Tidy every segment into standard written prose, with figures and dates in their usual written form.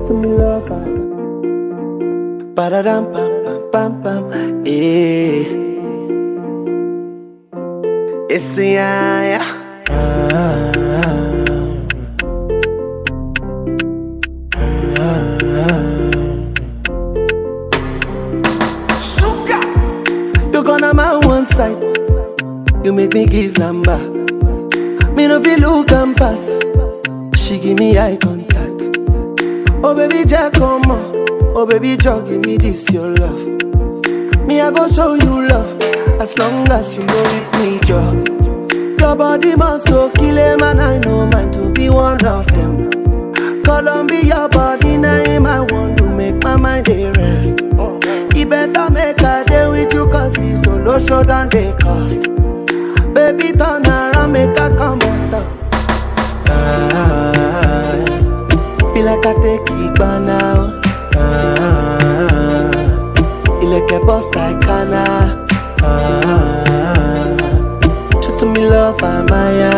to me love, ba-da-dam, pam, pam, pam, pam, eh. It's Iyanya. You gonna my one side, you make me give lamba. Me no feel look and pass. She give me eye contact. Oh baby jekomo, oh baby Joe, give me this your love. Me I go show you love, as long as you know with me, Joe. Your body must go kill him, and I know mine to be one of them. Colombi, your body name I want to make my mind a rest. You better make a day with you, cause it's olosho than they cost. Baby turn around, make a come on top. Be like I take gbona. Ileke boss like kana. Show to me love, manya.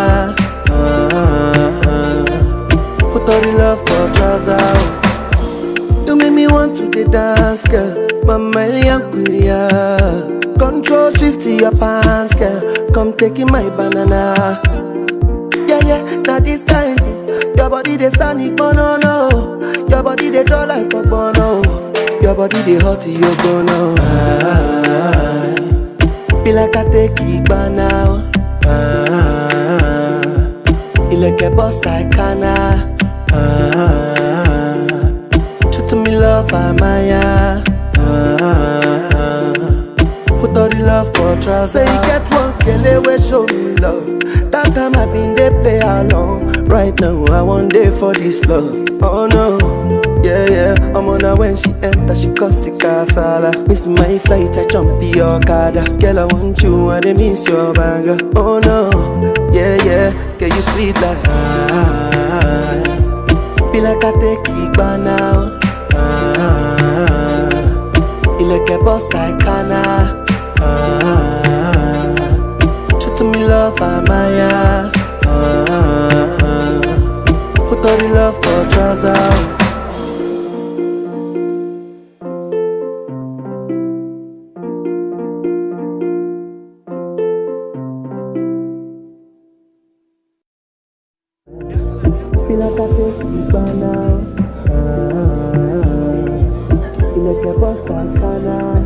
Put all the love for trouser. You make me want to the dance, girl. Mama liyankuliya. Control shift to your pants, girl. Come taking my banana. Yeah, yeah, now this kind thing. Your body they standi, kponono. Your body they draw like ogbono. Your body they hot to ogbono. Be like I take gbana. Ileke boss like kana. Show to me love, manya. Put all the love for trouser. Say you get one girl away, show me love. That time I been they play along. Right now I want day for this love. Oh no, yeah, yeah. I'm on her when she enter, she cause sick kasala. Miss my flight, I jump in your car. Girl, I want you and I miss your banger. Oh no, yeah, yeah. Girl, you sweet like be like I take gbana. Ileke boss like kana. Show to me love, manya. Put all the love for trouser. Be like I take gbana. Ileke boss like kana.